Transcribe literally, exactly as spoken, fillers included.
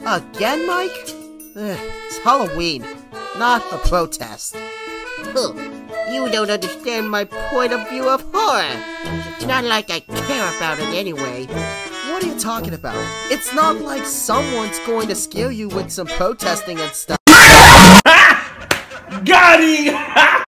Again, Mike? Ugh, it's Halloween, not a protest. Huh. You don't understand my point of view of horror. It's not like I care about it anyway. What are you talking about? It's not like someone's going to scare you with some protesting and stuff. Got him!